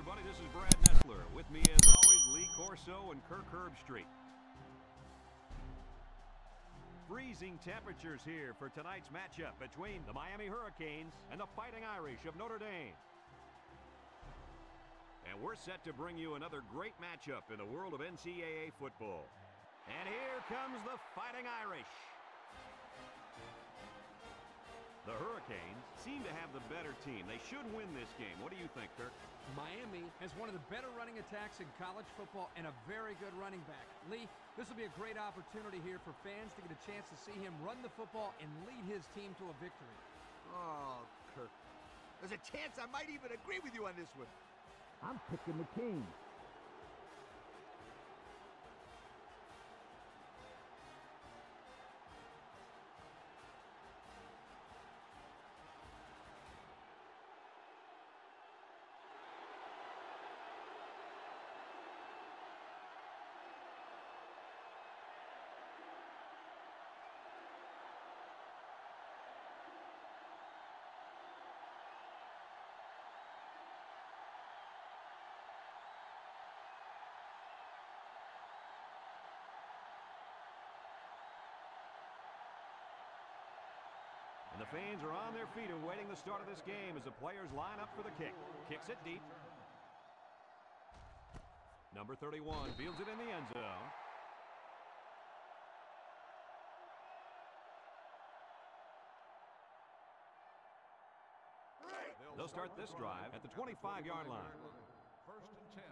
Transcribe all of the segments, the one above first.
everybody. This is Brad Nessler. With me, as always, Lee Corso and Kirk Herbstreit. Freezing temperatures here for tonight's matchup between the Miami Hurricanes and the Fighting Irish of Notre Dame. And we're set to bring you another great matchup in the world of NCAA football. And here comes the Fighting Irish. The Hurricanes seem to have the better team. They should win this game. What do you think, Kirk? Miami has one of the better running attacks in college football and a very good running back. Lee, this will be a great opportunity here for fans to get a chance to see him run the football and lead his team to a victory. Oh, Kirk. There's a chance I might even agree with you on this one. I'm picking the Kings. And the fans are on their feet awaiting the start of this game as the players line up for the kick. Kicks it deep. Number 31 fields it in the end zone. They'll start this drive at the 25-yard line. First and 10.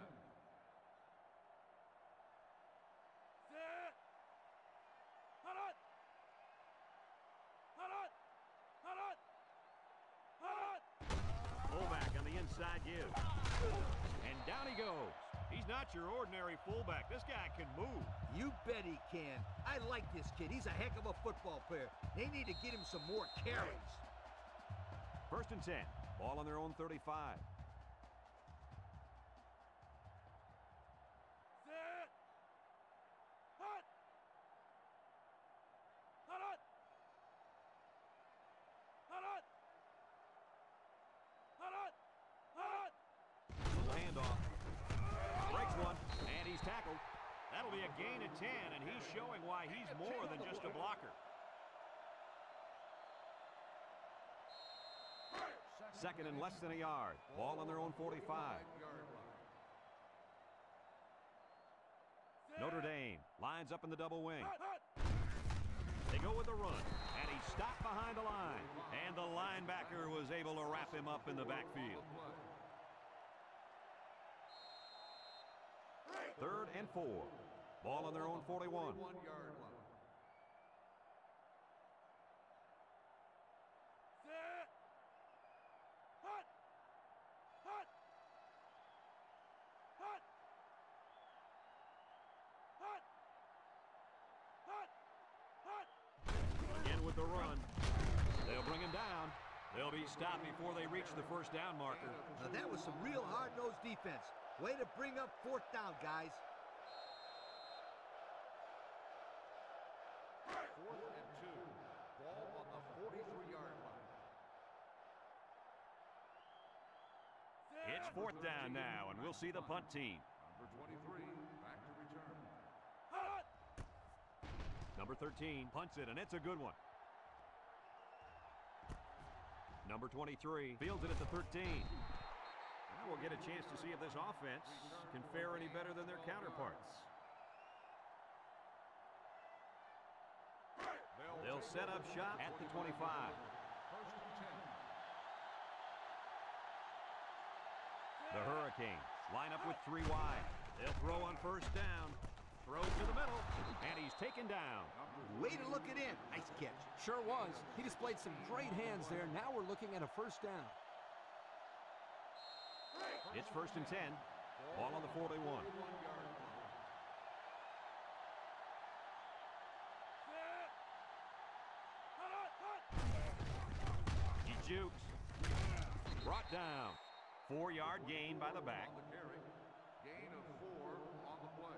Fullback on the inside give. And down he goes. He's not your ordinary fullback. This guy can move. You bet he can. I like this kid. He's a heck of a football player. They need to get him some more carries. First and 10. Ball on their own 35. That'll be a gain of 10, and he's showing why he's more than just a blocker. Second and less than a yard. Ball on their own 45. Notre Dame lines up in the double wing. They go with the run, and he's stopped behind the line. And the linebacker was able to wrap him up in the backfield. Third and 4. Ball on their own 41. Again with the run. They'll bring him down. They'll be stopped before they reach the first down marker. Now that was some real hard-nosed defense. Way to bring up fourth down, guys. Fourth and 2. Ball on the 43-yard line. It's fourth down now, and we'll see the punt team. Number 23, back to return. Number 13 punts it, and it's a good one. Number 23 fields it at the 13. Now we'll get a chance to see if this offense can fare any better than their counterparts. They'll set up shop at the 25. First and 10. The Hurricanes line up with 3 wide. They'll throw on first down. Throws to the middle, and he's taken down. Way to look it in. Nice catch. Sure was. He displayed some great hands there. Now we're looking at a first down. It's first and 10. Ball on the 41. He jukes. Brought down. 4-yard gain by the back. On the carry. Gain of 4 on the play.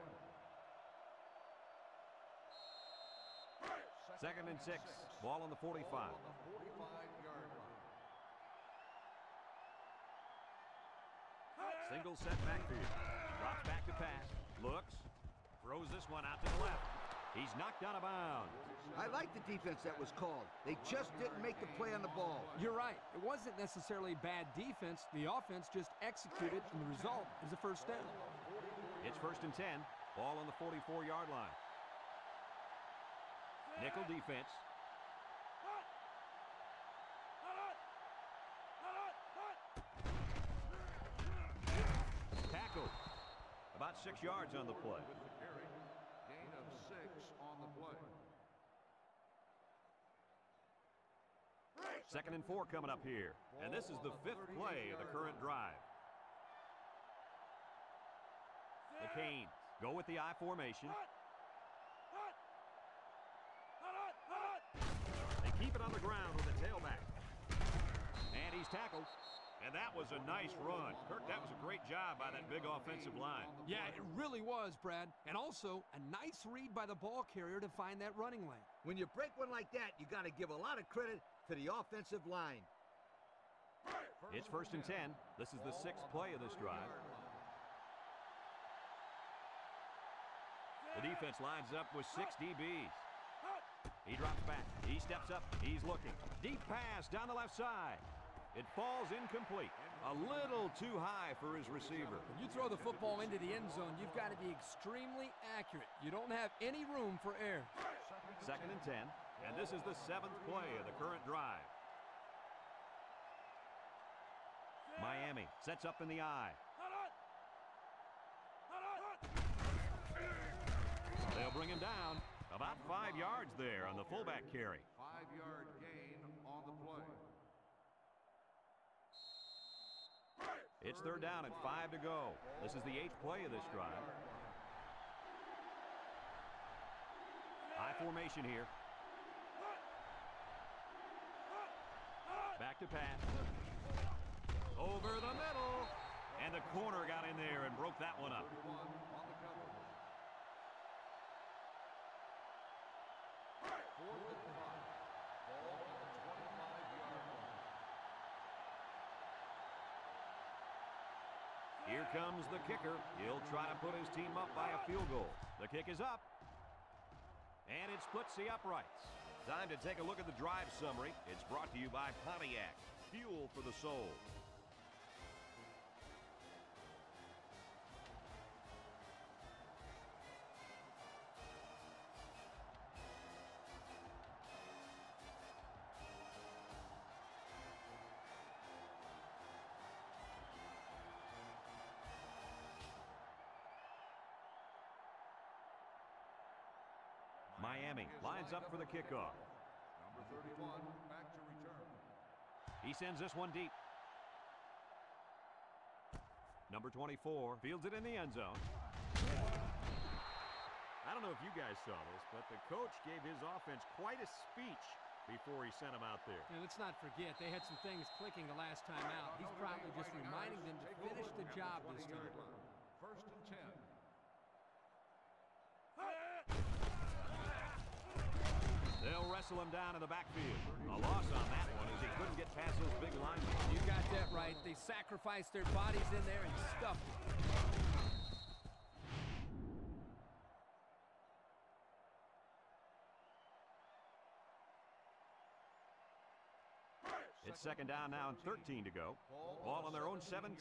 Second and 6. Ball on the 45. On the 45-yard line. Single set backfield. Drops back to pass. Looks. Throws this one out to the left. He's knocked out of bounds. I like the defense that was called. They just didn't make the play on the ball. You're right. It wasn't necessarily bad defense. The offense just executed, and the result is a first down. It's 1st and 10. Ball on the 44-yard line. Nickel defense. Tackled. About 6 yards on the play. With the carry, gain of 6 on the play. 2nd and 4 coming up here. And this is the 5th play of the current drive. The Canes go with the I formation. They keep it on the ground with the tailback. And he's tackled. And that was a nice run. Kirk, that was a great job by that big offensive line. Yeah, it really was, Brad. And also, a nice read by the ball carrier to find that running lane. When you break one like that, you got to give a lot of credit to the offensive line. It's 1st and 10. This is the 6th play of this drive. The defense lines up with 6 DBs. He drops back. He steps up. He's looking. Deep pass down the left side. It falls incomplete. A little too high for his receiver. When you throw the football into the end zone, you've got to be extremely accurate. You don't have any room for error. 2nd and 10. And this is the 7th play of the current drive. Miami sets up in the I. They'll bring him down. About 5 yards there on the fullback carry. 5-yard gain on the play. It's 3rd down and 5 to go. This is the 8th play of this drive. I formation here. Back to pass. Over the middle. And the corner got in there and broke that one up. 31 on the cover. 4th and 5. Ball on the 25-yard line. Here comes the kicker. He'll try to put his team up by a field goal. The kick is up. And it splits the uprights. Time to take a look at the drive summary. It's brought to you by Pontiac. Fuel for the soul. Miami lines up for the kickoff. Number 31, back to return. He sends this one deep. Number 24 fields it in the end zone. I don't know if you guys saw this, but the coach gave his offense quite a speech before he sent them out there. And let's not forget, they had some things clicking the last time out. He's probably just reminding them to finish the job this time. 1st and 10. They'll wrestle him down in the backfield. A loss on that one as he couldn't get past those big linemen. You got that right. They sacrificed their bodies in there and stuffed it. It's 2nd down now and 13 to go. Ball on their own 17.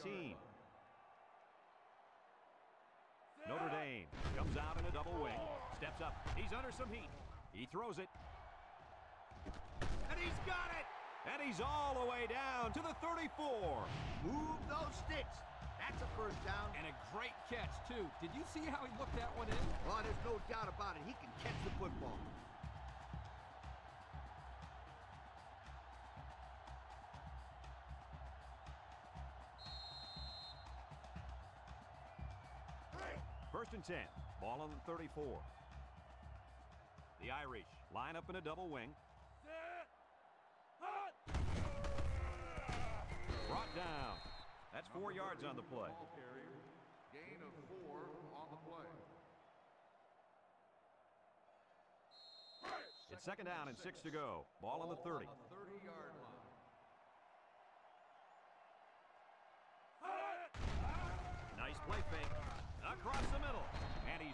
Notre Dame comes out in a double wing. Steps up. He's under some heat. He throws it. And he's got it! And he's all the way down to the 34. Move those sticks. That's a first down. And a great catch, too. Did you see how he looked that one in? Oh, there's no doubt about it. He can catch the football. First and 10. Ball on the 34. The Irish line up in a double wing. Brought down. That's 4 yards on the play. Ball carrier. Gain of 4 on the play. It's 2nd down and 6 to go. Ball on the 30. On the 30-yard line.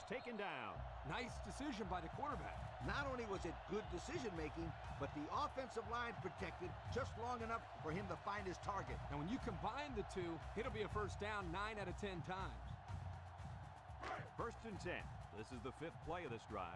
he's taken down. Nice decision by the quarterback. Not only was it good decision-making, but the offensive line protected just long enough for him to find his target. And when you combine the two, it'll be a first down 9 out of 10 times. 1st and 10. This is the 5th play of this drive.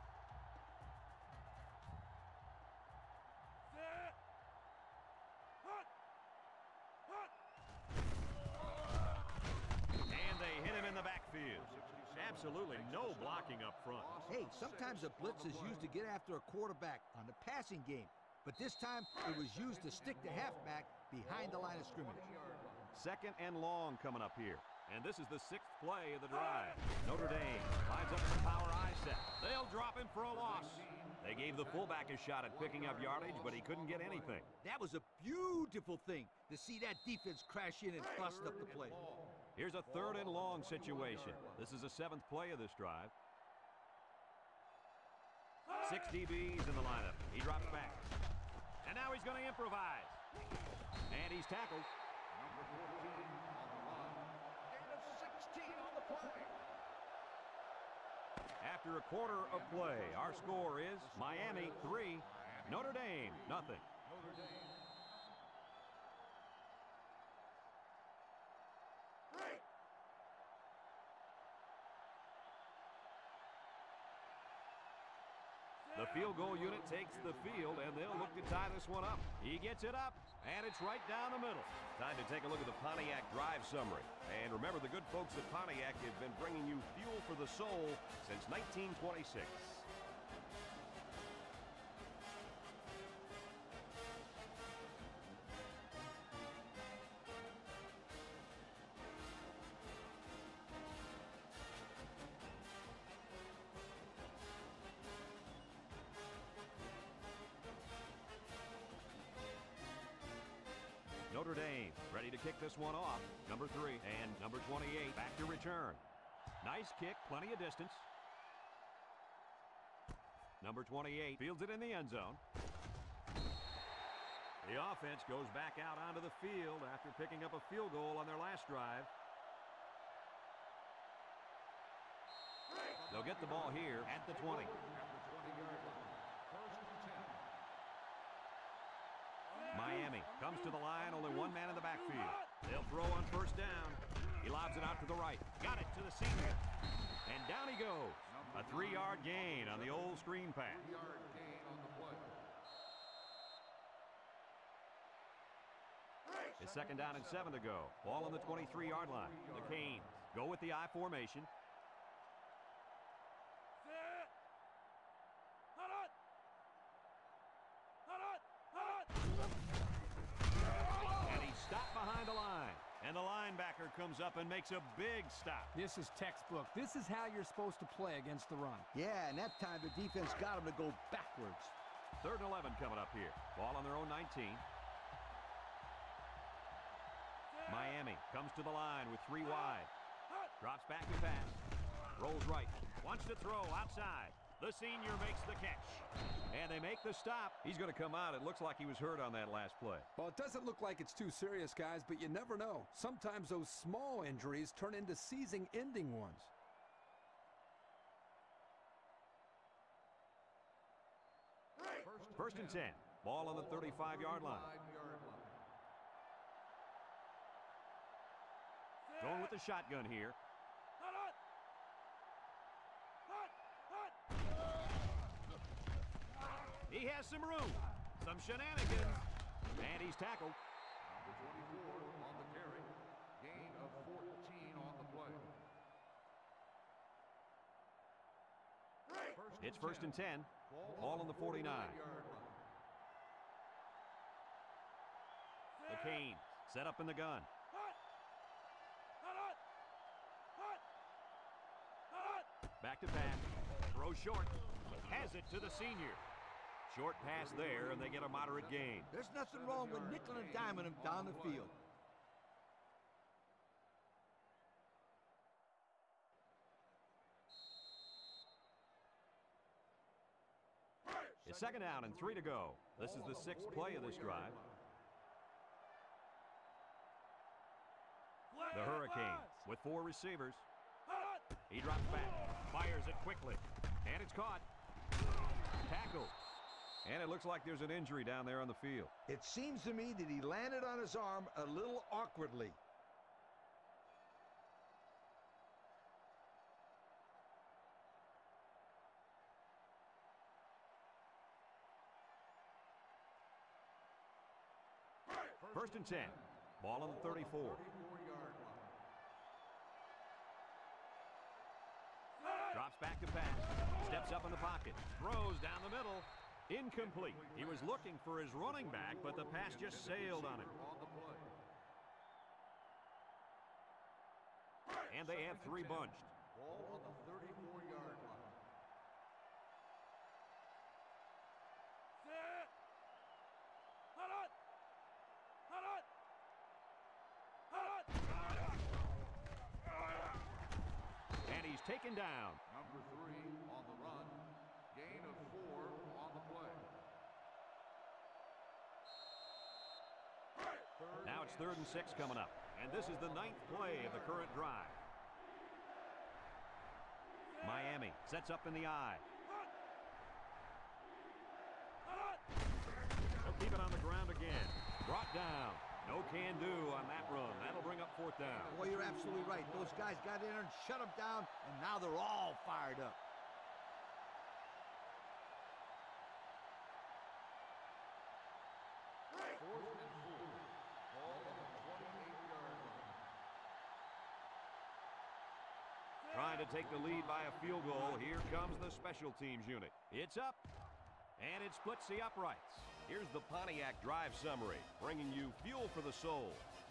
And they hit him in the backfield. Absolutely no blocking up front. Hey, sometimes a blitz is used to get after a quarterback on the passing game, but this time it was used to stick the halfback behind the line of scrimmage. 2nd and long coming up here. And this is the 6th play of the drive. Notre Dame lines up the power I set. They'll drop him for a loss. They gave the fullback a shot at picking up yardage, but he couldn't get anything. That was a beautiful thing to see that defense crash in and bust up the play. Here's a 3rd and long situation. This is the 7th play of this drive. 6 DBs in the lineup. He drops back. And now he's going to improvise. And he's tackled. Number 14 on the line. Gain of 16 on the play. After a quarter of play, our score is Miami 3, Notre Dame nothing. Notre Dame. The field goal unit takes the field, and they'll look to tie this one up. He gets it up, and it's right down the middle. Time to take a look at the Pontiac drive summary. And remember, the good folks at Pontiac have been bringing you fuel for the soul since 1926. Notre Dame ready to kick this one off. Number 3 and number 28 back to return. Nice kick, plenty of distance. Number 28 fields it in the end zone. The offense goes back out onto the field after picking up a field goal on their last drive. They'll get the ball here at the 20. At the 20-yard line. 1st and 10. Miami comes to the line, only one man in the backfield. They'll throw on 1st down. He lobs it out to the right. Got it to the senior. And down he goes. A 3-yard gain on the old screen pass. 3-yard gain on the play. It's 2nd down and 7 to go. Ball on the 23-yard line. The Canes go with the I formation. And he's stopped behind the line. And the linebacker comes up and makes a big stop. This is textbook. This is how you're supposed to play against the run. Yeah, and that time the defense got him to go backwards. 3rd and 11 coming up here. Ball on their own 19. Miami comes to the line with 3 wide. Drops back to pass. Rolls right. Wants to throw outside. The senior makes the catch. And they make the stop. He's going to come out. It looks like he was hurt on that last play. Well, it doesn't look like it's too serious, guys, but you never know. Sometimes those small injuries turn into season-ending ones. First and 10. Ball on the 35-yard line. 5-yard line. Going with the shotgun here. He has some room. Some shenanigans. And he's tackled. Number 24 on the carry. Gain of 14 on the play. It's 1st and 10. Ball on the 49. 49-yard line. The Canes set up in the gun. Back to pass. Throw short. Has it to the senior. Short pass there, and they get a moderate gain. There's nothing wrong with nickel and diming him down the field. It's 2nd down and 3 to go. This is the 6th play of this drive. The Hurricanes with 4 receivers. He drops back, fires it quickly, and it's caught. Tackled. And it looks like there's an injury down there on the field. It seems to me that he landed on his arm a little awkwardly. First and 10. Ball on the 34. Drops back to pass. Steps up in the pocket. Throws down the middle. Incomplete. He was looking for his running back, but the pass just sailed on him. And they have three bunched. Ball on the 34-yard line. And he's taken down. Number 3 on the run. Gain of 4 on the play. Now it's 3rd and 6 coming up. And this is the 9th play of the current drive. Miami sets up in the eye. They'll keep it on the ground again. Brought down. No can do on that run. That'll bring up 4th down. Well, you're absolutely right. Those guys got in there and shut them down, and now they're all fired up. Trying to take the lead by a field goal. Here comes the special teams unit. It's up, and it splits the uprights. Here's the Pontiac drive summary, bringing you fuel for the soul.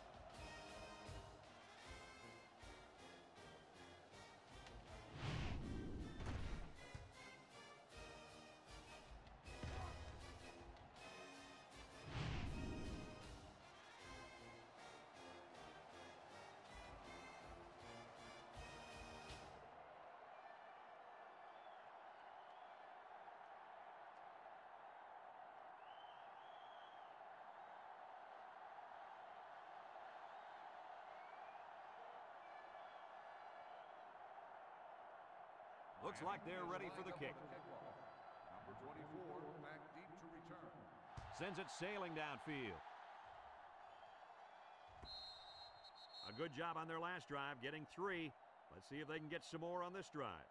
Looks like they're ready for the kick. Number 24 back deep to return. Sends it sailing downfield. A good job on their last drive, getting 3. Let's see if they can get some more on this drive.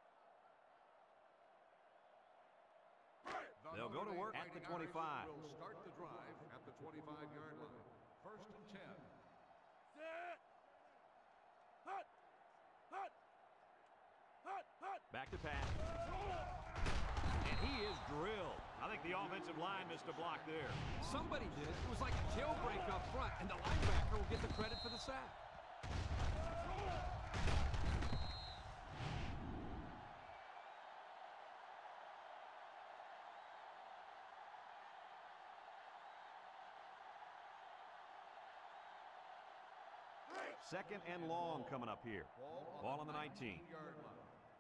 They'll go to work at the 25. Will start the drive at the 25-yard line. First and 10. Back to pass. And he is drilled. I think the offensive line missed a block there. Somebody did. It was like a jailbreak up front, and the linebacker will get the credit for the sack. Second and long coming up here. Ball on the 19. 19-yard line.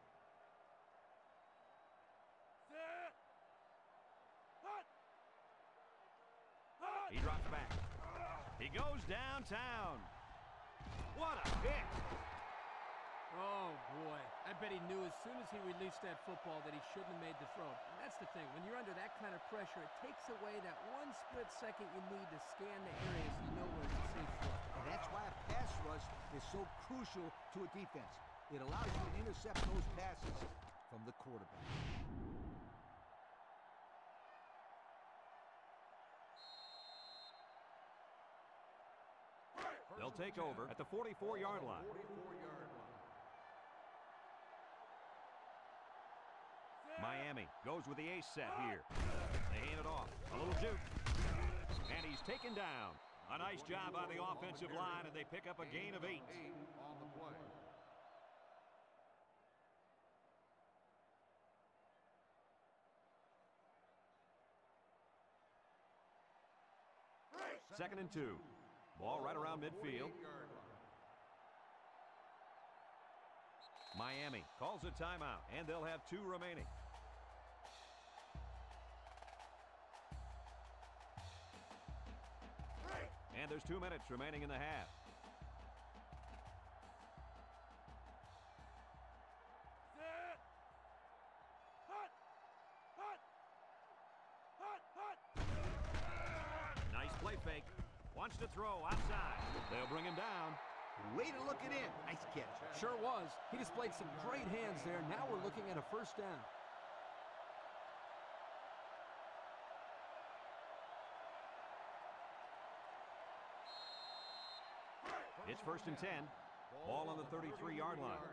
He drops back. He goes downtown. What a hit. Oh, boy. I bet he knew as soon as he released that football that he shouldn't have made the throw. And that's the thing. When you're under that kind of pressure, it takes away that one split second you need to scan the area so you know where it's a safe throw. And that's why a pass rush is so crucial to a defense. It allows you to intercept those passes from the quarterback. They'll take over at the 44-yard line. 44-yard line. Miami goes with the ace set here. They hand it off. A little juke. And he's taken down. A nice job on the offensive line, and they pick up a gain of 8. 8 on the play. Second and 2. Ball right around midfield. 48-yard line. Miami calls a timeout, and they'll have 2 remaining. And there's 2 minutes remaining in the half. Wants to throw outside. They'll bring him down. Way to look it in. Nice catch. Sure was. He displayed some great hands there. Now we're looking at a first down. It's 1st and 10. Ball on the 33-yard line.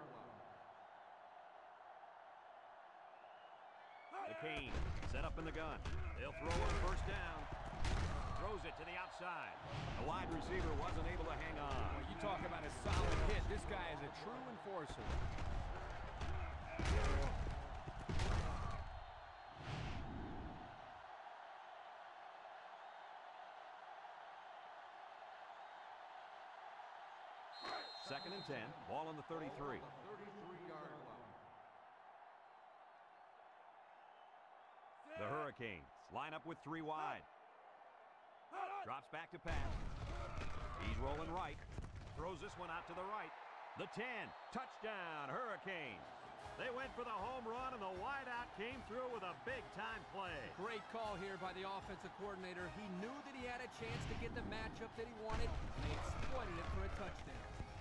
The Canes set up in the gun. They'll throw on 1st down. Throws it to the outside. The wide receiver wasn't able to hang on. Well, you talk about a solid hit. This guy is a true enforcer. Second and 10. Ball on the 33. 33-yard line. The Hurricanes line up with 3 wide. Drops back to pass. He's rolling right. Throws this one out to the right. The 10. Touchdown, Hurricanes. They went for the home run, and the wideout came through with a big-time play. Great call here by the offensive coordinator. He knew that he had a chance to get the matchup that he wanted, and they exploited it for a touchdown.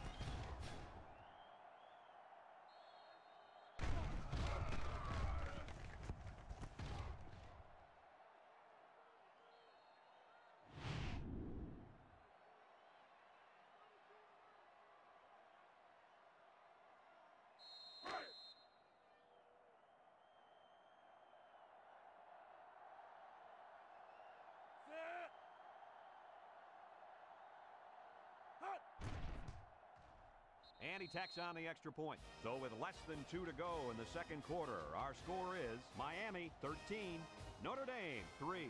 And he tacks on the extra point. So with less than 2 to go in the second quarter, our score is Miami 13, Notre Dame 3.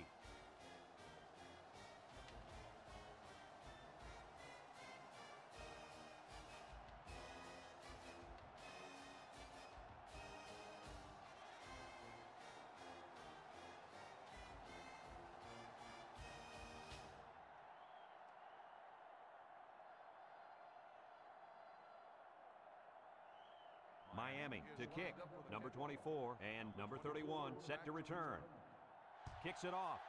Miami to kick. Number 24 and number 31 set to return. Kicks it off.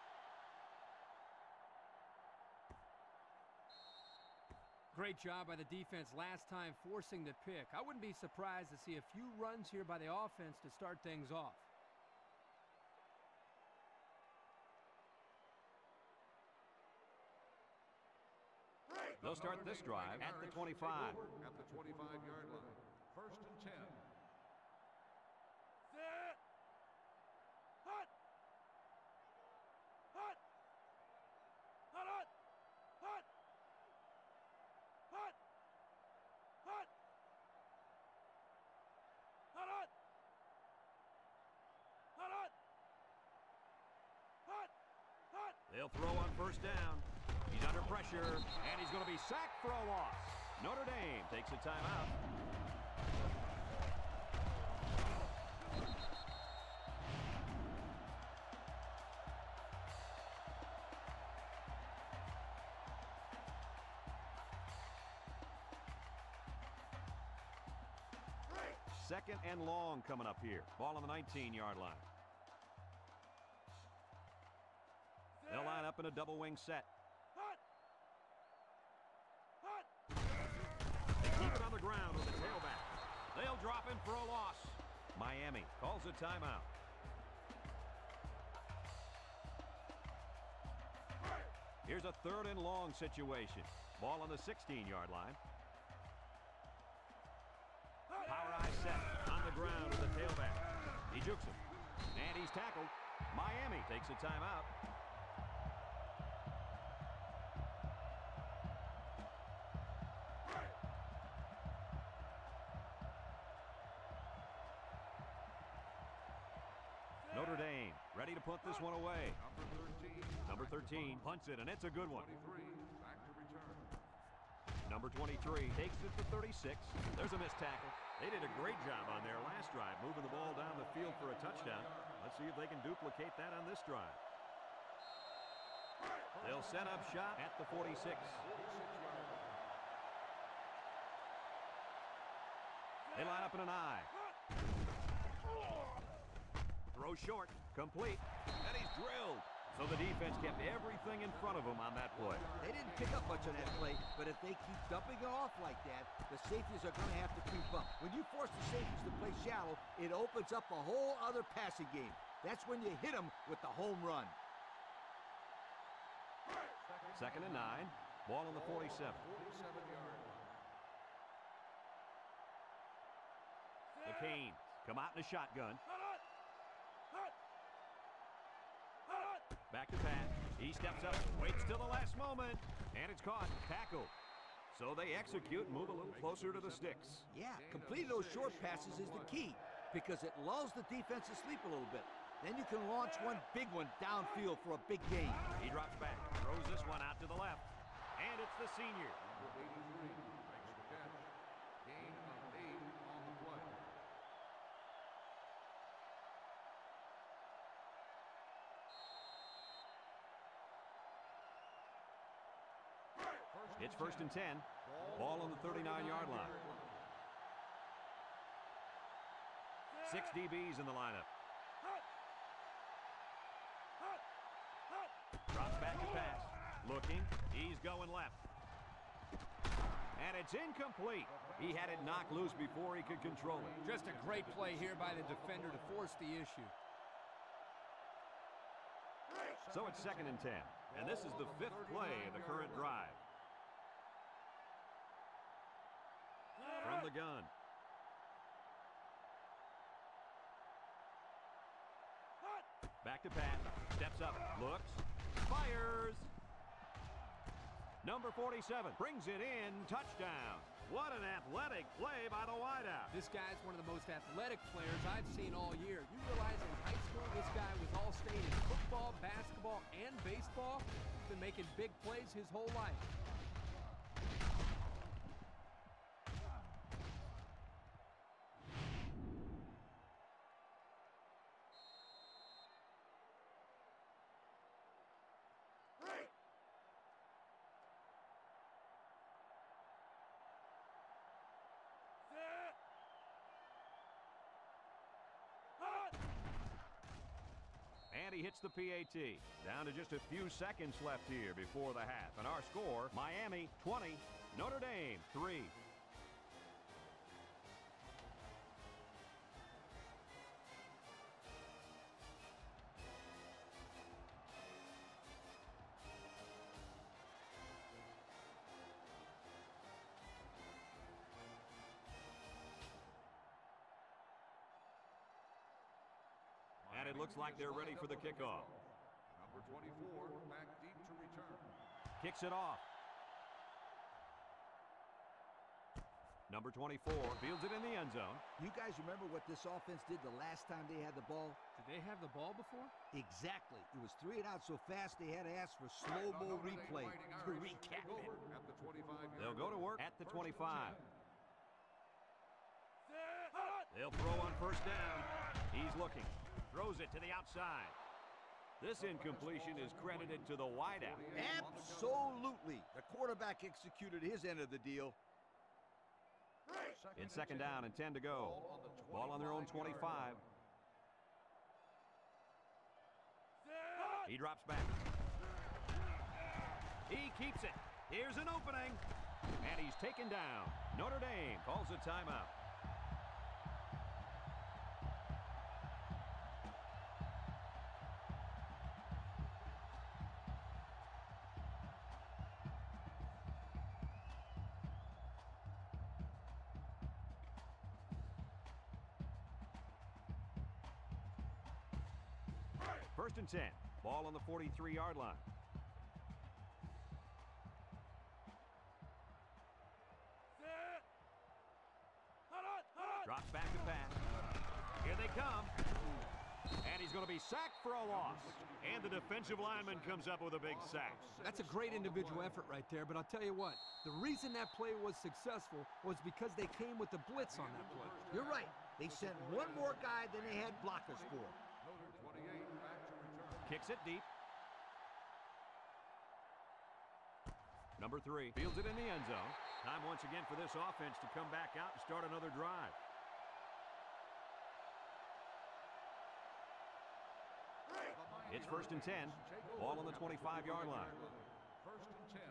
Great job by the defense last time forcing the pick. I wouldn't be surprised to see a few runs here by the offense to start things off. They'll start this drive at the 25. At the 25-yard line. 1st and 10. They'll throw on 1st down. He's under pressure, and he's going to be sacked for a loss. Notre Dame takes a timeout. Second and long coming up here. Ball on the 19-yard line. They'll line up in a double wing set. They keep it on the ground with the tailback. They'll drop him for a loss. Miami calls a timeout. Here's a 3rd and long situation. Ball on the 16-yard line. Power eye set on the ground with the tailback. He jukes him. And he's tackled. Miami takes a timeout. Notre Dame ready to punt this one away. Number 13 punts it, and it's a good one. 23 back to return. Number 23 takes it to 36. There's a missed tackle. They did a great job on their last drive, moving the ball down the field for a touchdown. Let's see if they can duplicate that on this drive. They'll set up shop at the 46. They line up in an I. Throw short, complete, and he's drilled. So the defense kept everything in front of them on that play. They didn't pick up much on that play, but if they keep dumping it off like that, the safeties are going to have to creep up. When you force the safeties to play shallow, it opens up a whole other passing game. That's when you hit them with the home run. 2nd and 9. Ball on the 47. 47-yard line. The Canes come out in a shotgun. Back to pass. He steps up, waits till the last moment, and it's caught. Tackled. So they execute and move a little closer to the sticks. Yeah, completing those short passes is the key because it lulls the defense to sleep a little bit. Then you can launch one big one downfield for a big gain. He drops back, throws this one out to the left, and it's the senior. Number 83 makes the catch. Gain of 8 on the play. It's 1st and 10. Ball on the 39-yard line. 6 DBs in the lineup. Drops back to pass. Looking. He's going left. And it's incomplete. He had it knocked loose before he could control it. Just a great play here by the defender to force the issue. So it's 2nd and 10. And this is the 5th play of the current drive. From the gun. Back to pass. Steps up. Looks. Fires. Number 47 brings it in. Touchdown. What an athletic play by the wideout. This guy's one of the most athletic players I've seen all year. You realize in high school this guy was all-state in football, basketball, and baseball. He's been making big plays his whole life. And he hits the PAT. Down to just a few seconds left here before the half. And our score, Miami 20, Notre Dame 3. And it looks like they're ready for the kickoff. Number 24 back deep to return. Kicks it off. Number 24 fields it in the end zone. You guys remember what this offense did the last time they had the ball? Did they have the ball before? Exactly. It was 3 and out so fast they had to ask for slow-mo replay to recap it. At the 25-yard They'll go to work at the 25. 25. They'll throw on 1st down. He's looking. Throws it to the outside. This incompletion is credited to the wideout. Absolutely. The quarterback executed his end of the deal. It's 2nd down and 10 to go. Ball on their own 25. He drops back. He keeps it. Here's an opening. And he's taken down. Notre Dame calls a timeout. First and 10. Ball on the 43-yard line. Drops back to pass. Here they come. And he's going to be sacked for a loss. And the defensive lineman comes up with a big sack. That's a great individual effort right there, but I'll tell you what, the reason that play was successful was because they came with the blitz on that play. You're right. They sent one more guy than they had blockers for. Notre 28 back to return. Kicks it deep. Number 3 fields it in the end zone. Time once again for this offense to come back out and start another drive. It's 1st and 10. Ball on the 25-yard line. 1st and 10.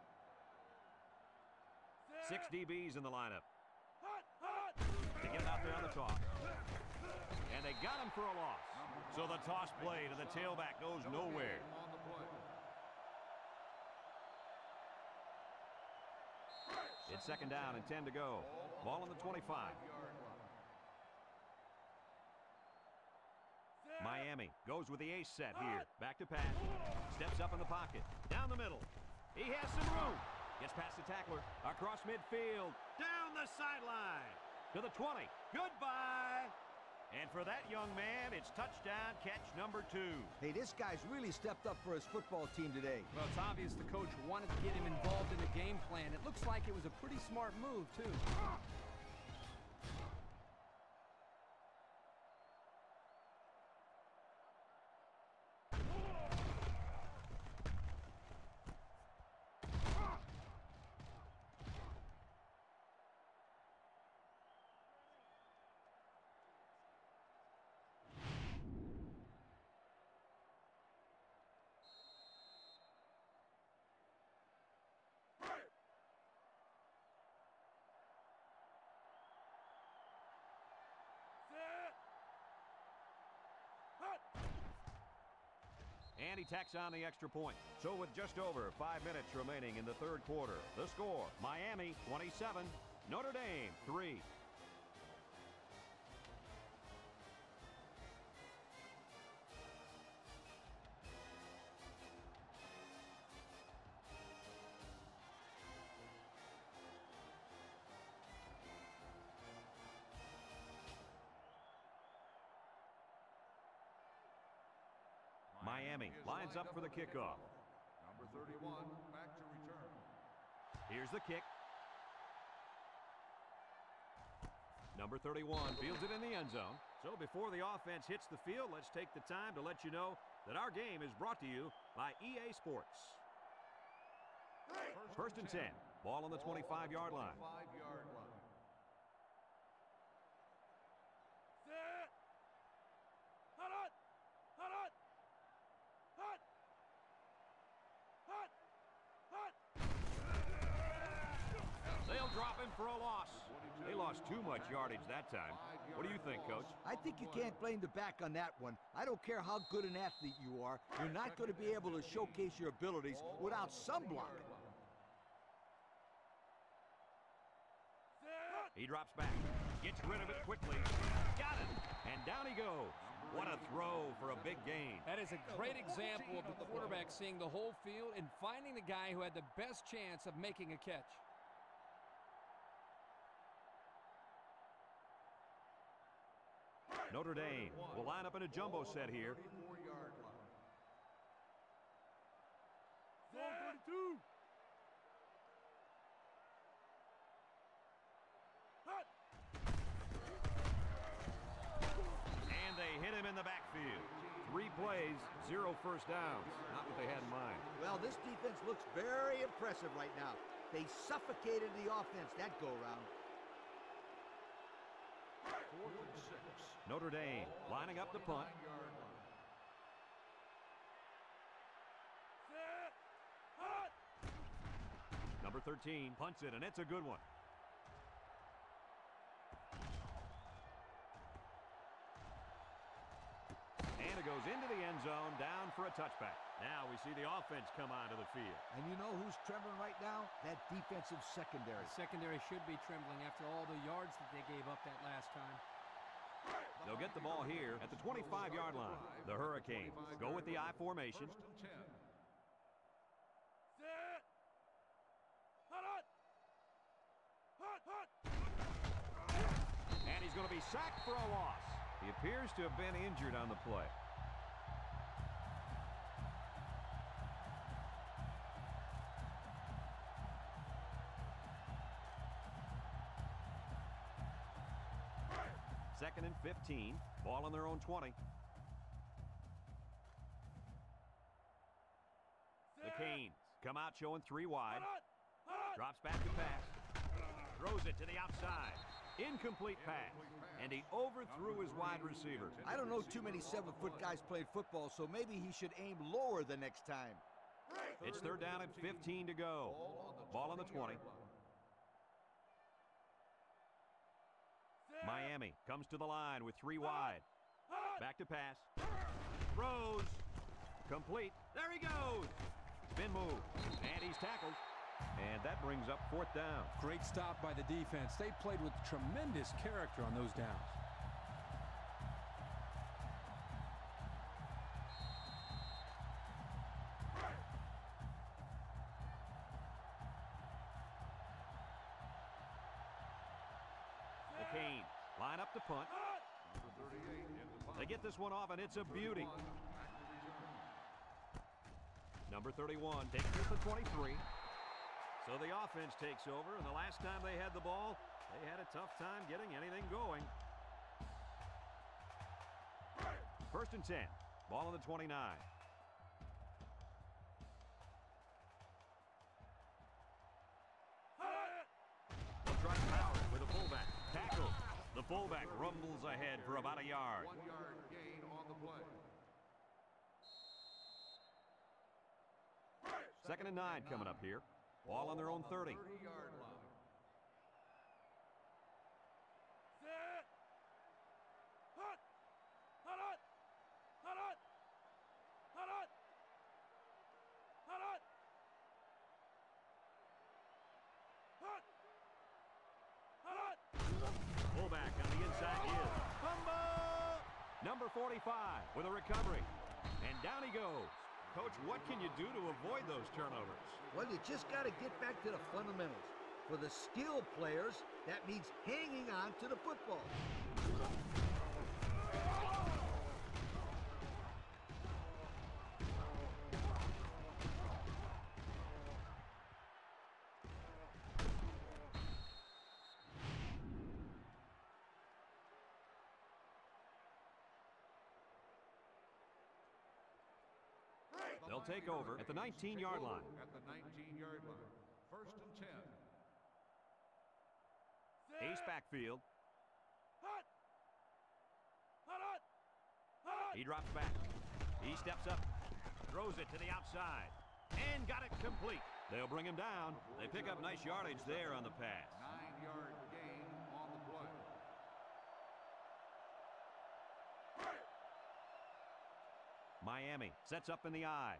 6 DBs in the lineup. They get it out there on the toss. And they got him for a loss. So the toss play to the tailback goes nowhere. On the play. It's 2nd down and 10 to go. Ball on the 25. Miami goes with the ace set here. Back to pass. Steps up in the pocket. Down the middle. He has some room. Gets past the tackler. Across midfield. Down the sideline. To the 20. Goodbye. And for that young man, it's touchdown catch number 2. Hey, this guy's really stepped up for his football team today. Well, it's obvious the coach wanted to get him involved in the game plan. It looks like it was a pretty smart move, too. And he tacks on the extra point. So with just over 5 minutes remaining in the 3rd quarter, the score, Miami 27, Notre Dame 3. Miami lines up for the kickoff. Number 31, back to return. Here's the kick. Number 31 fields it in the end zone. So before the offense hits the field, let's take the time to let you know that our game is brought to you by EA Sports. 1st and 10. Ball on the 25-yard line. 25-yard line. They'll drop him for a loss. They lost too much yardage that time. What do you think, Coach? I think you can't blame the back on that one. I don't care how good an athlete you are. You're not going to be able to showcase your abilities without some blocking. He drops back. Gets rid of it quickly. Got it. And down he goes. What a throw for a big gain. That is a great example of the quarterback seeing the whole field and finding the guy who had the best chance of making a catch. Notre Dame will line up in a jumbo set here. 34-yard line. 32. And they hit him in the backfield. 3 plays, 0 first downs. Not what they had in mind. Well, this defense looks very impressive right now. They suffocated the offense that go-round. 4th and 6. Notre Dame lining up the punt. 9-yard line. Number 13 punts it, and it's a good one. And it goes into the end zone, down for a touchback. Now we see the offense come onto the field. And you know who's trembling right now? That defensive secondary. The secondary should be trembling after all the yards that they gave up that last time. They'll get the ball here at the 25-yard line. The Hurricanes go with the I formation. 1st and 10. And he's going to be sacked for a loss. He appears to have been injured on the play. Second and 15. Ball on their own 20. The Canes come out showing 3 wide. Drops back to pass. Throws it to the outside. Incomplete pass. And he overthrew his wide receiver. I don't know too many 7-foot guys playing football, so maybe he should aim lower the next time. It's third down and 15 to go. Ball on the 20. Miami comes to the line with 3 wide. Back to pass. Throws. Complete. There he goes. Spin move. And he's tackled. And that brings up 4th down. Great stop by the defense. They played with tremendous character on those downs. The Canes line up to punt. They get this one off, and it's a beauty. Number 31 takes it to 23. So the offense takes over, and the last time they had the ball, they had a tough time getting anything going. 1st and 10. Ball on the 29. They'll try to power it with a fullback. Tackle. The fullback rumbles ahead for about a yard. 1-yard gain on the play. 2nd and 9 coming up here. Ball on their own 30. 30-yard line. Fullback on the inside is fumble. Number 45 with a recovery. And down he goes. Coach, what can you do to avoid those turnovers? Well, you just got to get back to the fundamentals. For the skilled players, that means hanging on to the football. They'll take over at the 19-yard line. At the 19-yard line. 1st and 10. Ace backfield. He drops back. He steps up. Throws it to the outside. And got it complete. They'll bring him down. They pick up nice yardage there on the pass. 9-yard gain on the play. Miami sets up in the eye.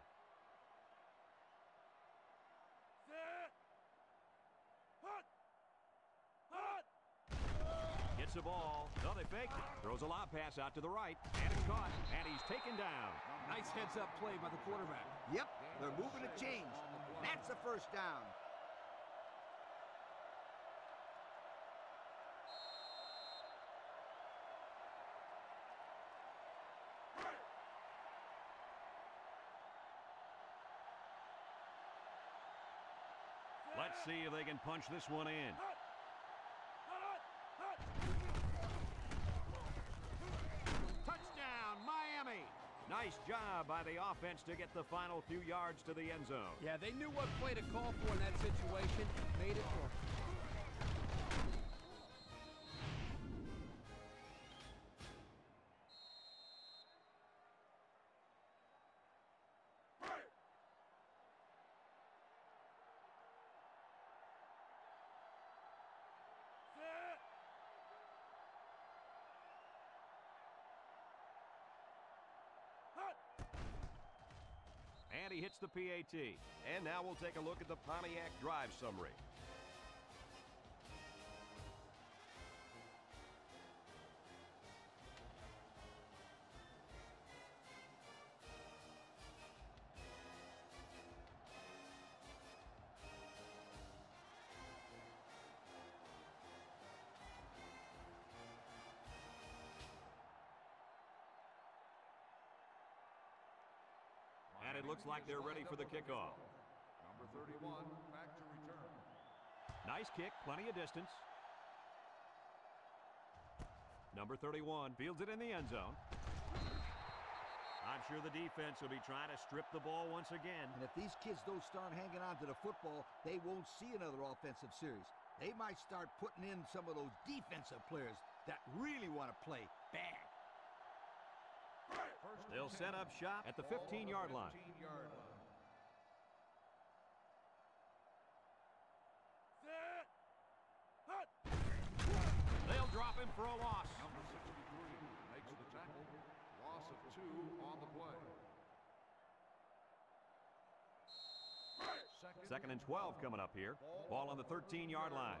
Gets the ball. No, they faked it. Throws a lob pass out to the right. And it's caught. And he's taken down. Nice heads-up play by the quarterback. Yep, they're moving to change. That's the 1st down. Let's see if they can punch this one in. Touchdown, Miami! Nice job by the offense to get the final few yards to the end zone. Yeah, they knew what play to call for in that situation. Made it work. And he hits the PAT. And now we'll take a look at the Pontiac drive summary. And it looks like they're ready for the kickoff. Number 31, back to return. Nice kick, plenty of distance. Number 31 fields it in the end zone. I'm sure the defense will be trying to strip the ball once again. And if these kids don't start hanging on to the football, they won't see another offensive series. They might start putting in some of those defensive players that really want to play bad. They'll set up shop at the 15-yard line. They'll drop him for a loss. Number 63 makes the tackle. Loss of 2 on the play. Second and 12 coming up here. Ball on the 13-yard line.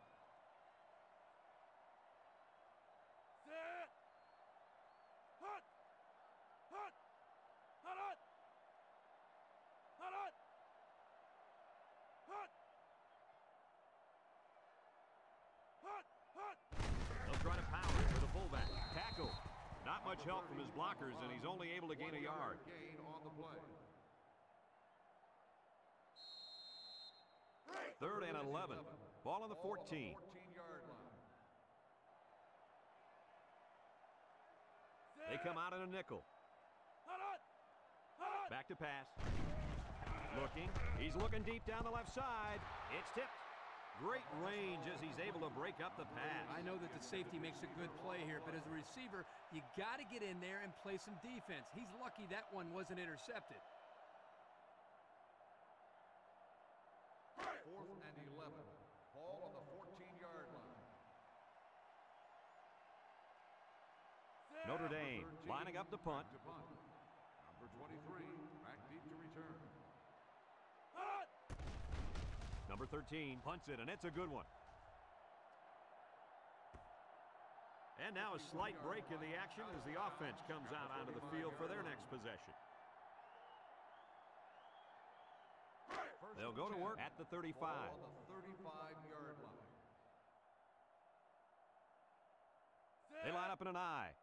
They'll try to pound it for the fullback. Tackle. Not much help from his blockers, and he's only able to gain a yard. Gain on the play. Third and 11. Ball on the 14. 14-yard line. They come out in a nickel. Back to pass. Looking. He's looking deep down the left side. It's tipped. Great range as he's able to break up the pass. I know that the safety makes a good play here, but as a receiver, you got to get in there and play some defense. He's lucky that one wasn't intercepted. 4th and 11. Ball on the 14-yard line. Notre Dame lining up the punt. To punt. Number 23, back deep to return. Number 13 punts it, and it's a good one. And now a slight break in the action as the offense comes out onto the field for their next possession. They'll go to work at the 35. Ball on the 35-yard line. They line up in an I.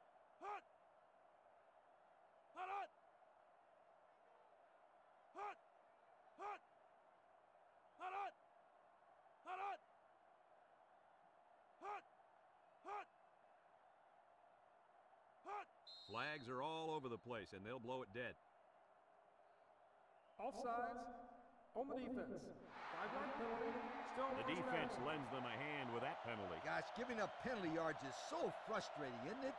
Flags are all over the place, and they'll blow it dead. Offsides on the defense. 5-yard penalty. Still The defense lends them a hand with that penalty. Gosh, giving up penalty yards is so frustrating, isn't it?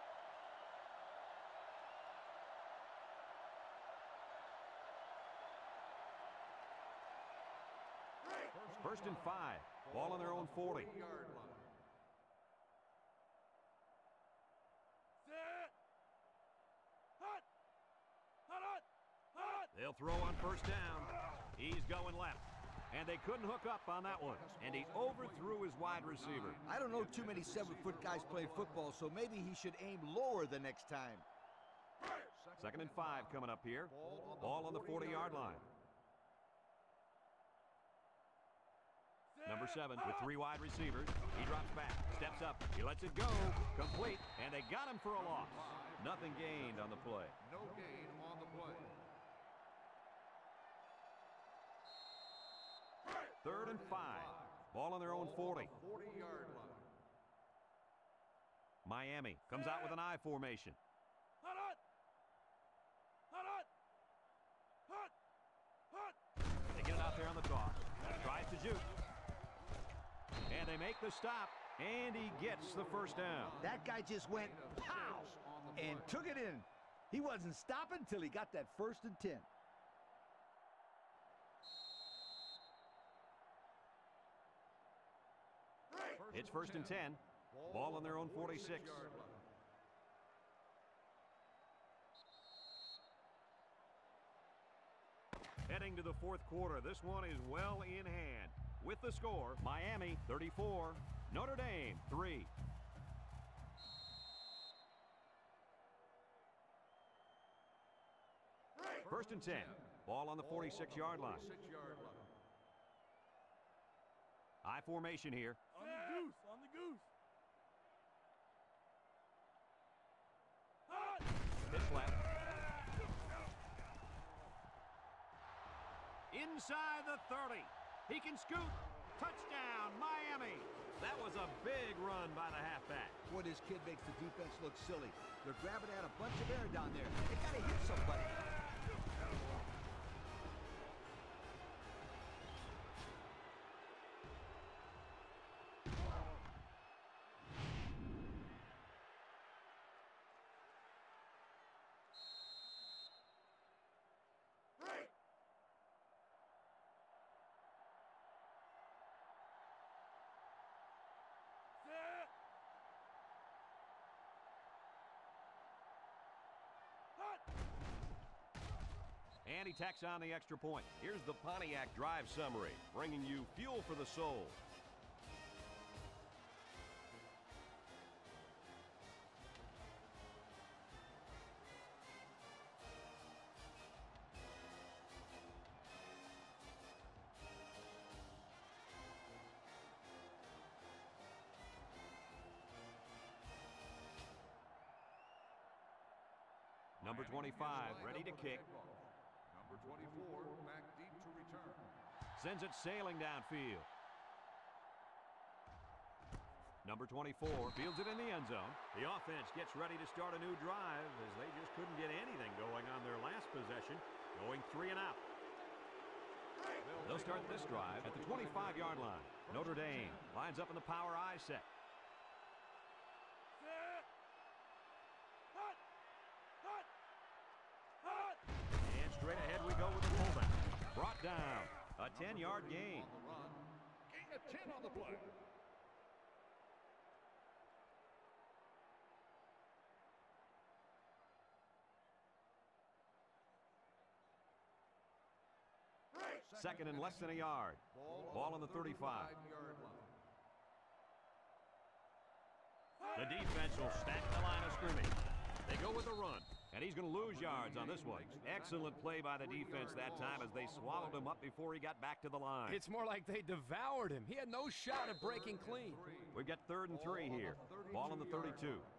First and 5. Ball on their own 40. 40-yard line. They'll throw on first down. He's going left. And they couldn't hook up on that one. And he overthrew his wide receiver. I don't know too many 7-foot guys playing football, so maybe he should aim lower the next time. Second and 5 coming up here. Ball on the 40-yard line. Number 7 with 3 wide receivers. He drops back, steps up, he lets it go, complete, and they got him for a loss. Nothing gained on the play. No gain on the play. Third and 5. Ball on their own 40. 40-yard line. Miami comes out with an I formation. They get it out there on the toss. Tries to juke. And they make the stop, and he gets the first down. That guy just went pow and took it in. He wasn't stopping till he got that 1st and 10. It's first and 10. Ball on their own 46. Heading to the 4th quarter, this one is well in hand. With the score, Miami 34, Notre Dame 3. First and 10. Ball on the 46-yard line. 46-yard line. I formation here. On the goose. On the goose. Pitch left. Inside the 30. He can scoop. Touchdown, Miami. That was a big run by the halfback. Boy, this kid makes the defense look silly. They're grabbing at a bunch of air down there. They got to hit somebody. And he tacks on the extra point. Here's the Pontiac drive summary, bringing you fuel for the soul. Number 25, ready to kick. Number 24, back deep to return. Sends it sailing downfield. Number 24 fields it in the end zone. The offense gets ready to start a new drive as they just couldn't get anything going on their last possession, going 3 and out. They'll start this drive at the 25-yard line. Notre Dame lines up in the power I set. And straight ahead we go with the fullback. Brought down. A 10-yard gain. On the run. Gain of 10 on the play. Second and less than a yard. Ball on the 35-yard line. The defense will stack the line of scrimmage. They go with the run, and he's going to lose yards on this one. Excellent play by the defense that time as they swallowed him up before he got back to the line. It's more like they devoured him. He had no shot at breaking clean. We've got 3rd and 3 here. Ball on the 32.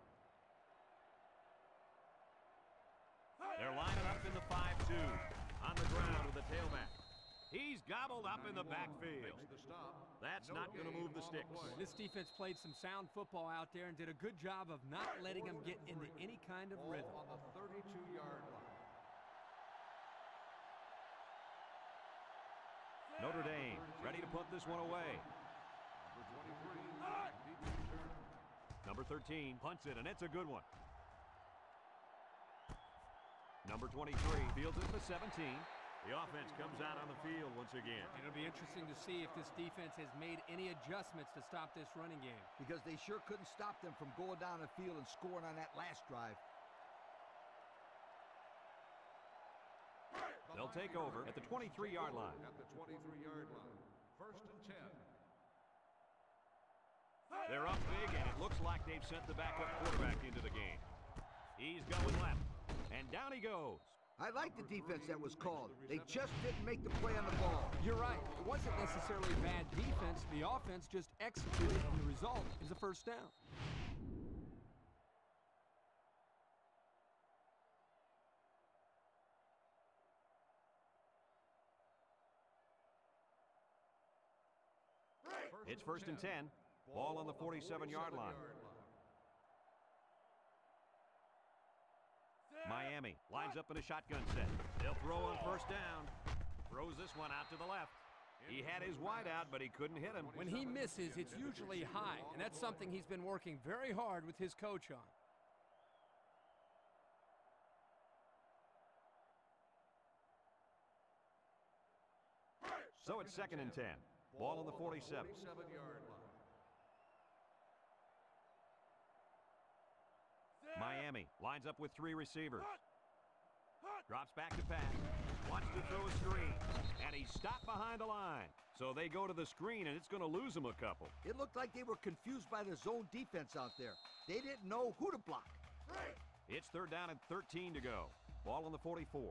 They're lining up in the 5-2. On the ground with the tailback. He's gobbled up in the backfield. That's not going to move the sticks. This defense played some sound football out there and did a good job of not letting them get into any kind of rhythm. On the 32-yard line. Notre Dame ready to put this one away. Number 23, deep return. Number 13 punts it, and it's a good one. Number 23 fields it for 17. The offense comes out on the field once again. It'll be interesting to see if this defense has made any adjustments to stop this running game. Because they sure couldn't stop them from going down the field and scoring on that last drive. They'll take over at the 23-yard line. At the 23-yard line. 1st and 10. They're up big, and it looks like they've sent the backup quarterback into the game. He's going left, and down he goes. I like the defense that was called. They just didn't make the play on the ball. You're right. It wasn't necessarily bad defense. The offense just executed, and the result is a first down. It's 1st and 10. Ball on the 47-yard line. Miami lines up in a shotgun set. They'll throw on 1st down. Throws this one out to the left. He had his wide out, but he couldn't hit him. When he misses, it's usually high, and that's something he's been working very hard with his coach on. So it's 2nd and 10. Ball on the 47. 47-yard line. Miami lines up with 3 receivers. Drops back to pass. Wants to throw a screen. And he's stopped behind the line. So they go to the screen, and it's going to lose him a couple. It looked like they were confused by the zone defense out there. They didn't know who to block. It's 3rd down and 13 to go. Ball on the 44.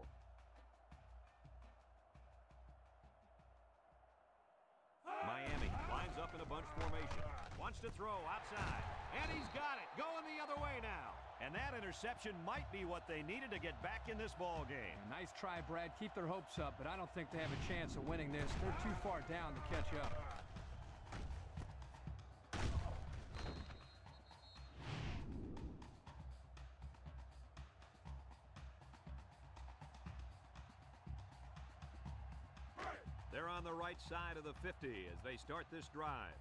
Miami lines up in a bunch formation. Wants to throw outside. And he's got it. Going the other way now. And that interception might be what they needed to get back in this ball game. Nice try, Brad. Keep their hopes up, but I don't think they have a chance of winning this. They're too far down to catch up. They're on the right side of the 50 as they start this drive.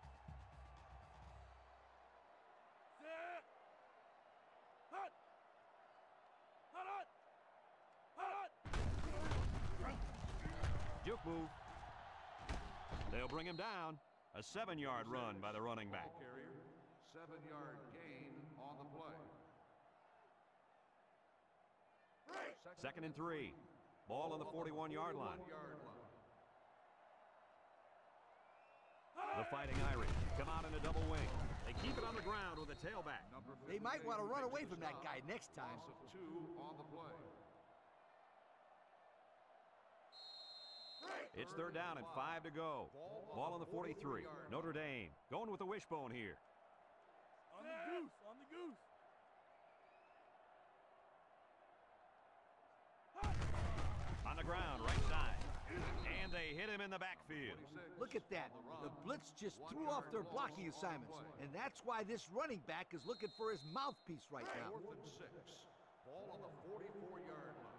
Juke move. They'll bring him down. A 7-yard run by the running back. Carrier, 7-yard gain on the play. 2nd and 3. Ball on the 41-yard line. The Fighting Irish come out in a double wing. They keep it on the ground with a tailback. They might want to run away from that guy next time. Loss of 2 on the play. It's third down and 5 to go. Ball on the 43. Notre Dame going with the wishbone here. On the goose, on the goose. On the ground, right side. And they hit him in the backfield. Look at that. The blitz just threw off their blocking assignments. And that's why this running back is looking for his mouthpiece right now. 4th and 6. Ball on the 44-yard line.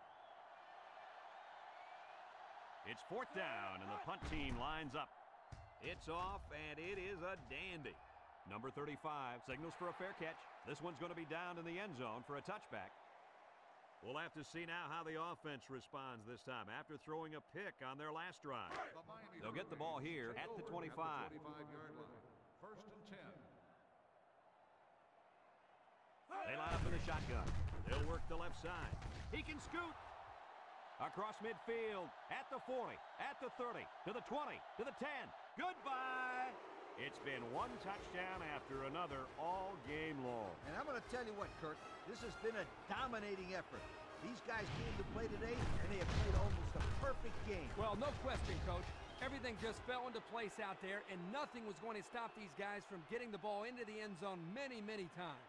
It's 4th down, and the punt team lines up. It's off, and it is a dandy. Number 35 signals for a fair catch. This one's going to be down in the end zone for a touchback. We'll have to see now how the offense responds this time after throwing a pick on their last drive. They'll get the ball here at the 25. 25-yard line. 1st and 10. They line up in the shotgun. They'll work the left side. He can scoot. Across midfield, at the 40, at the 30, to the 20, to the 10. Goodbye. It's been one touchdown after another all game long. And I'm going to tell you what, Kirk, this has been a dominating effort. These guys came to play today, and they have played almost a perfect game. Well, no question, Coach. Everything just fell into place out there, and nothing was going to stop these guys from getting the ball into the end zone many, many times.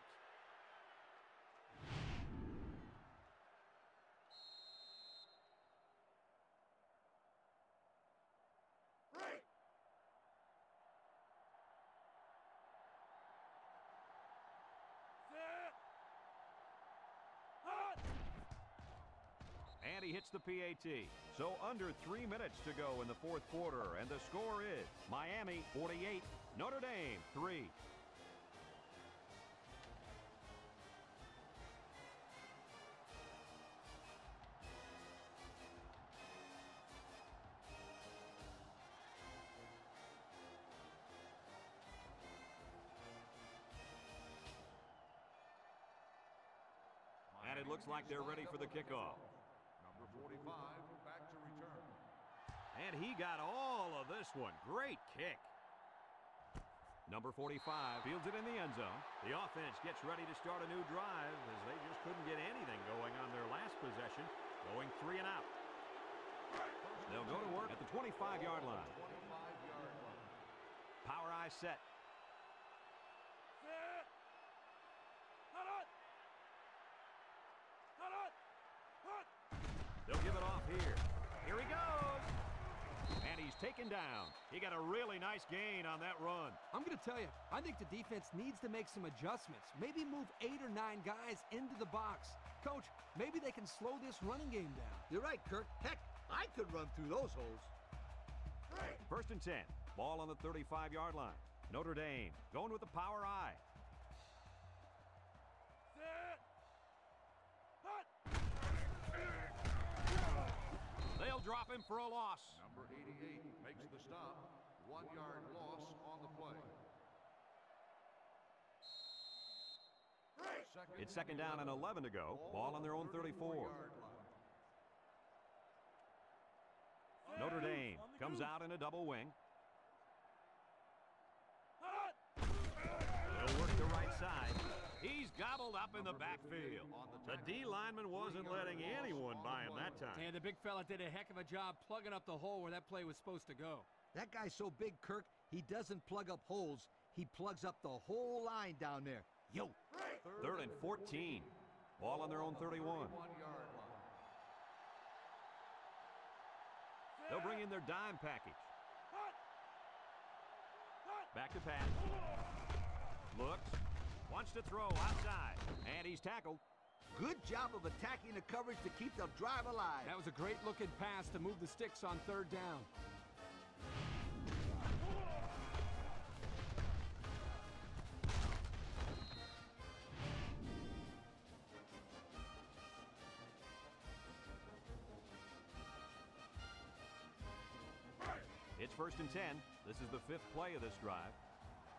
And he hits the PAT. So under 3 minutes to go in the 4th quarter, and the score is Miami 48, Notre Dame 3. And it looks like they're ready for the kickoff. Number 45 back to return. And he got all of this one. Great kick. Number 45 fields it in the end zone. The offense gets ready to start a new drive as they just couldn't get anything going on their last possession, going 3 and out. They'll go to work at the 25-yard line. 25-yard line. Power eye set. They'll give it off here. Here he goes. And he's taken down. He got a really nice gain on that run. I'm going to tell you, I think the defense needs to make some adjustments. Maybe move 8 or 9 guys into the box. Coach, maybe they can slow this running game down. You're right, Kirk. Heck, I could run through those holes. 1st and 10. Ball on the 35-yard line. Notre Dame going with the power eye. They'll drop him for a loss. Number 88 makes the stop. 1-yard loss on the play. It's 2nd down and 11 to go. Ball on their own 34. Notre Dame comes out in a double wing. They'll work the right side. He's gobbled up in the backfield. The D lineman wasn't letting anyone by him that time. And the big fella did a heck of a job plugging up the hole where that play was supposed to go. That guy's so big, Kirk, he doesn't plug up holes. He plugs up the whole line down there. Yo. 3rd and 14. Ball on their own 31. 1-yard line. They'll bring in their dime package. Back to pass. Looks. Wants to throw outside. And he's tackled. Good job of attacking the coverage to keep the drive alive. That was a great looking pass to move the sticks on 3rd down. It's 1st and 10. This is the 5th play of this drive.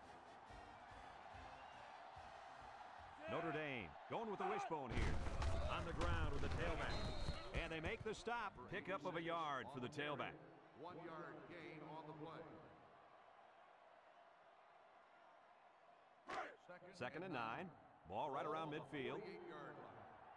Notre Dame going with the wishbone here. On the ground with the tailback. And they make the stop. Pickup of a yard for the tailback. 1 yard gain on the play. Second and 9. Ball right around midfield. 48-yard line.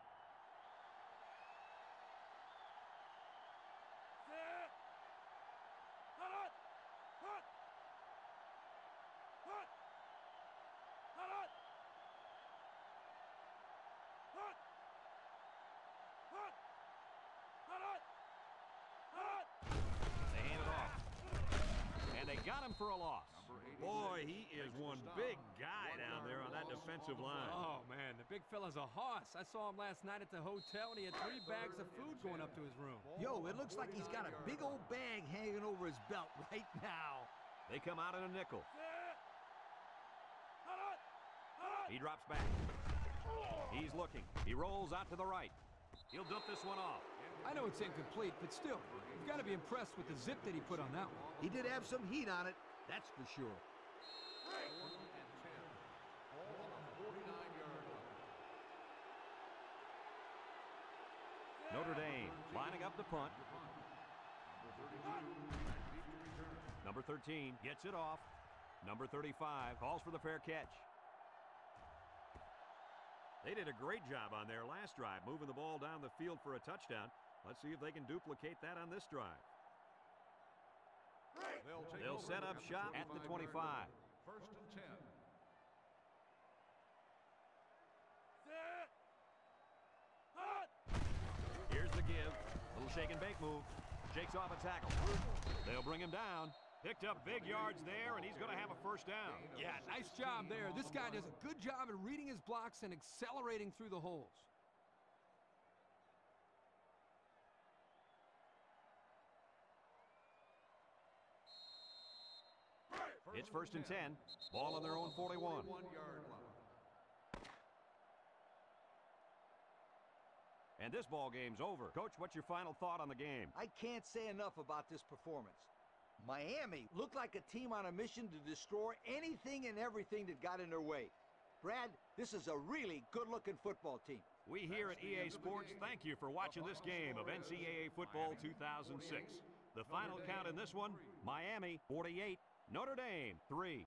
They hand it off. And they got him for a loss. Boy, he is one big guy down there on that defensive line. Oh, man, the big fella's a hoss. I saw him last night at the hotel, and he had 3 bags of food going up to his room. Yo, it looks like he's got a big old bag hanging over his belt right now. They come out in a nickel. He drops back. He's looking. He rolls out to the right. He'll dump this one off. I know it's incomplete, but still, you've got to be impressed with the zip that he put on that one. He did have some heat on it, that's for sure. 4th and 10. Ball on the 49-yard line. Notre Dame lining up the punt. Number 13 gets it off. Number 35 calls for the fair catch. They did a great job on their last drive, moving the ball down the field for a touchdown. Let's see if they can duplicate that on this drive. They'll set up shop at the 25. 1st and 10. Here's the give. Little shake and bake move. Shakes off a tackle. They'll bring him down. Picked up big yards there, and he's going to have a first down. Yeah, nice job there. This guy does a good job at reading his blocks and accelerating through the holes. It's 1st and 10. Ball on their own 41. 41-yard line. And this ball game's over. Coach, what's your final thought on the game? I can't say enough about this performance. Miami looked like a team on a mission to destroy anything and everything that got in their way. Brad, this is a really good-looking football team. We here at EA Sports thank you for watching this game of NCAA Football 2006. The final count in this one, Miami 48, Notre Dame 3.